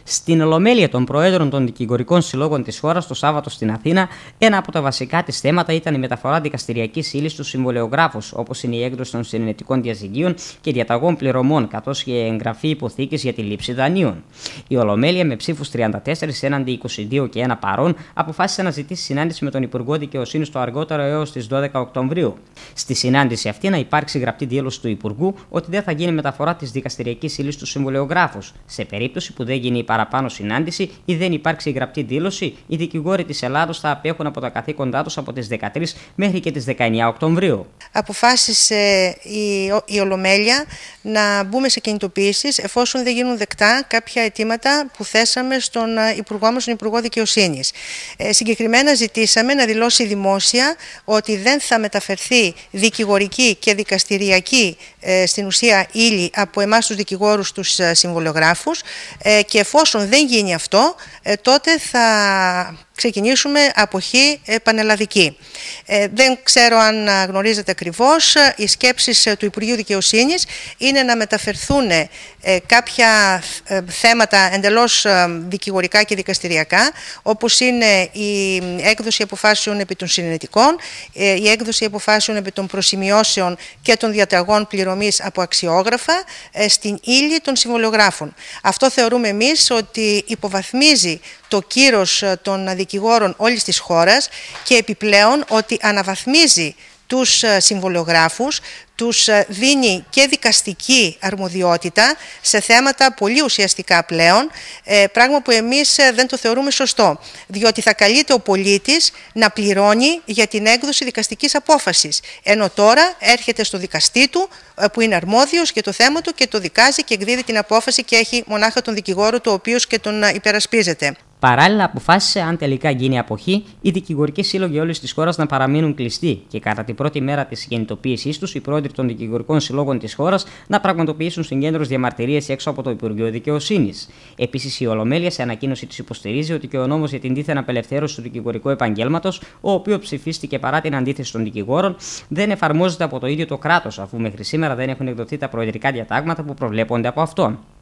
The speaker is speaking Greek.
Στην Ολομέλεια των Προέδρων των Δικηγορικών Συλλόγων της χώρας το Σάββατο στην Αθήνα, ένα από τα βασικά της θέματα ήταν η μεταφορά δικαστηριακής ύλης στους συμβολιογράφους, όπως είναι η έκδοση των συνενετικών διαζυγίων και διαταγών πληρωμών, καθώς και η εγγραφή υποθήκης για τη λήψη δανείων. Η Ολομέλεια, με ψήφους 34 έναντι 22 και 1 παρών, αποφάσισε να ζητήσει συνάντηση με τον Υπουργό Δικαιοσύνης το αργότερο έως τις 12 Οκτωβρίου. Στη συνάντηση αυτή να υπάρξει γραπτή δήλωση του Υπουργού ότι δεν θα γίνει μεταφορά της δικαστηριακής ύλης στους συμβολιογράφους. Σε περίπτωση που δεν γίνει η παραπάνω συνάντηση ή δεν υπάρξει γραπτή δήλωση, οι δικηγόροι της Ελλάδος θα απέχουν από τα καθήκοντά τους από τις 13 μέχρι και τις 19 Οκτωβρίου. Αποφάσισε η Ολομέλεια να μπούμε σε κινητοποιήσεις εφόσον δεν γίνουν δεκτά κάποια αιτήματα που θέσαμε στον Υπουργό μας, τον Υπουργό Δικαιοσύνης. Συγκεκριμένα ζητήσαμε να δηλώσει δημόσια ότι δεν θα μεταφερθεί δικηγορική και δικαστηριακή στην ουσία ύλη από εμάς τους δικηγόρους τους συμβολιογράφους και εφόσον δεν γίνει αυτό, τότε θα ξεκινήσουμε αποχή πανελλαδική. Δεν ξέρω αν γνωρίζετε ακριβώς, οι σκέψεις του Υπουργείου Δικαιοσύνης είναι να μεταφερθούν κάποια θέματα εντελώς δικηγορικά και δικαστηριακά, όπως είναι η έκδοση αποφάσεων επί των συνενετικών, η έκδοση αποφάσεων επί των προσημειώσεων και των διαταγών πληρωμής από αξιόγραφα στην ύλη των συμβολιογράφων. Αυτό θεωρούμε εμείς ότι υποβαθμίζει το κύρος των δικηγόρων όλης της χώρας και επιπλέον ότι αναβαθμίζει τους συμβολιογράφους, τους δίνει και δικαστική αρμοδιότητα σε θέματα πολύ ουσιαστικά πλέον, πράγμα που εμείς δεν το θεωρούμε σωστό, διότι θα καλείται ο πολίτης να πληρώνει για την έκδοση δικαστικής απόφασης, ενώ τώρα έρχεται στο δικαστή του που είναι αρμόδιος για το θέμα του και το δικάζει και εκδίδει την απόφαση και έχει μονάχα τον δικηγόρο του ο οποίος και τον υπερασπίζεται. Παράλληλα, αποφάσισε, αν τελικά γίνει αποχή, οι δικηγορικοί σύλλογοι όλης της χώρας να παραμείνουν κλειστοί και κατά την πρώτη μέρα της κινητοποίησής τους, οι πρόεδροι των δικηγορικών συλλόγων της χώρας να πραγματοποιήσουν συγκέντρωση διαμαρτυρίες έξω από το Υπουργείο Δικαιοσύνης. Επίσης, η Ολομέλεια σε ανακοίνωση της υποστηρίζει ότι και ο νόμος για την δίθεν απελευθέρωση του δικηγορικού επαγγέλματος, ο οποίος ψηφίστηκε παρά την αντίθεση των δικηγόρων, δεν εφαρμόζεται από το ίδιο το κράτος, αφού μέχρι σήμερα δεν έχουν εκδοθεί τα προεδρικά διατάγματα που προβλέπονται από αυτόν.